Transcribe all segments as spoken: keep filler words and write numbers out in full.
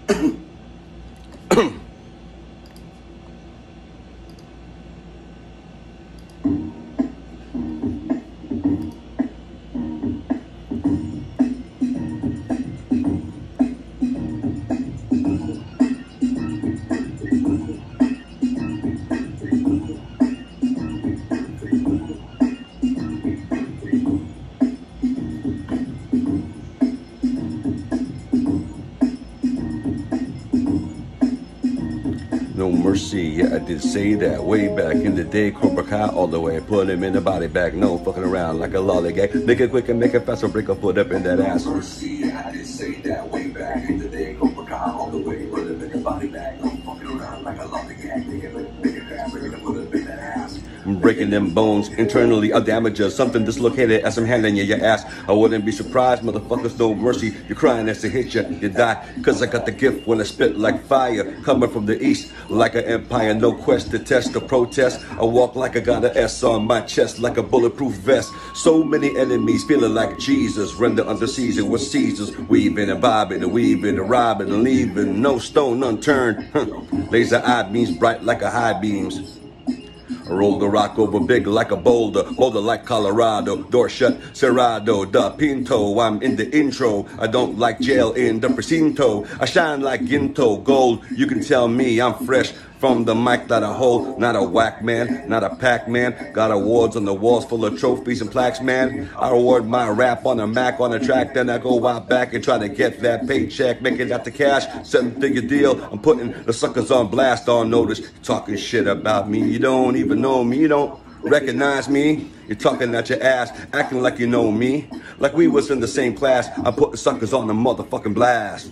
No mercy, yeah, I did say that way back in the day. Cobra Kai all the way, put him in the body bag, no fucking around like a lollygag. Make it quick and make it fast, or break a foot up in that ass. No mercy, yeah, I did say that way back in the day. Cobra Kai all the way, put him in the body bag, no fucking around like a lollygag. Make it quick, make it fast, break a foot up in that ass. I'm breaking them bones internally, I'll damage you. Something dislocated as I'm handing you your ass. I wouldn't be surprised, motherfuckers, no mercy. You're crying as I hit you, you die. Cause I got the gift when I spit like fire. Coming from the east, like an empire, no quest to test or protest. I walk like I got an S on my chest, like a bulletproof vest. So many enemies feeling like Jesus. Render under season with Caesars. Weaving and bobbing and weaving and robbing and leaving. No stone unturned. Laser eye beams bright like a high beams. I roll the rock over big like a boulder, boulder like Colorado, door shut, Cerrado, da Pinto, I'm in the intro, I don't like jail in the precinto, I shine like Ginto, gold, you can tell me I'm fresh from the mic that I hold, not a whack man, not a pack man, got awards on the walls full of trophies and plaques, man, I award my rap on a Mac on a track, then I go out back and try to get that paycheck, make it out the cash, seven figure deal, I'm putting the suckers on blast, on notice, talking shit about me, you don't even know me, you don't recognize me, you're talking at your ass, acting like you know me, like we was in the same class, I'm putting suckers on the motherfucking blast.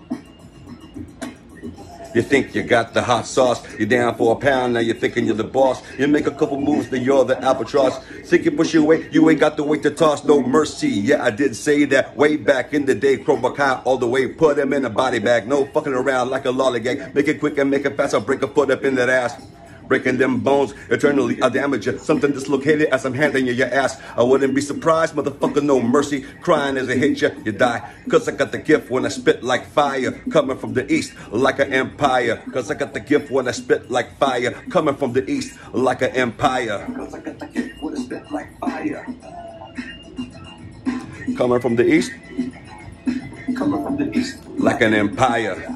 You think you got the hot sauce, you're down for a pound, now you're thinking you're the boss. You make a couple moves, then you're the albatross. Think you push your weight, you ain't got the weight to toss, no mercy. Yeah, I did say that way back in the day. Cobra Kai all the way, put him in a body bag. No fucking around like a lollygag. Make it quick and make it fast, I'll break a foot up in that ass. Breaking them bones, eternally I'll damage you. Something dislocated as I'm handing you your ass. I wouldn't be surprised, motherfucker, no mercy. Crying as I hit you, you die. Cause I got the gift when I spit like fire. Coming from the east like an empire. Cause I got the gift when I spit like fire. Coming from the east like an empire. Cause I got the gift when I spit like fire. Coming from the east. Coming from the east like an empire.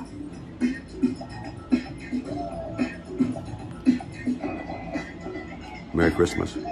Merry Christmas.